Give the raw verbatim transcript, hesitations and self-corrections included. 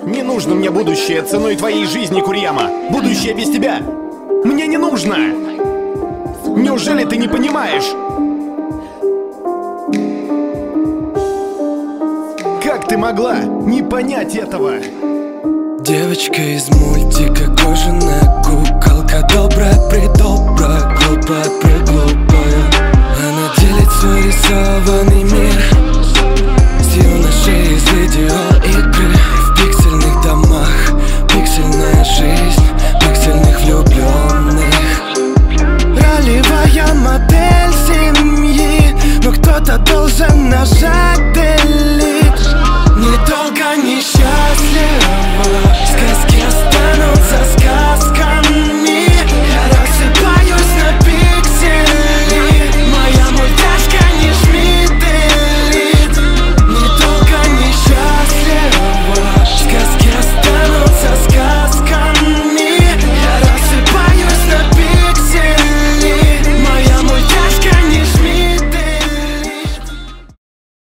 Не нужно мне будущее ценой твоей жизни, Курьяма. Будущее без тебя мне не нужно. Неужели ты не понимаешь? Как ты могла не понять этого? Девочка из мультика, кожаная куколка, добрая-предобрая, глупая-преглупая. Она делит свой рисованный мир с юношей из видео.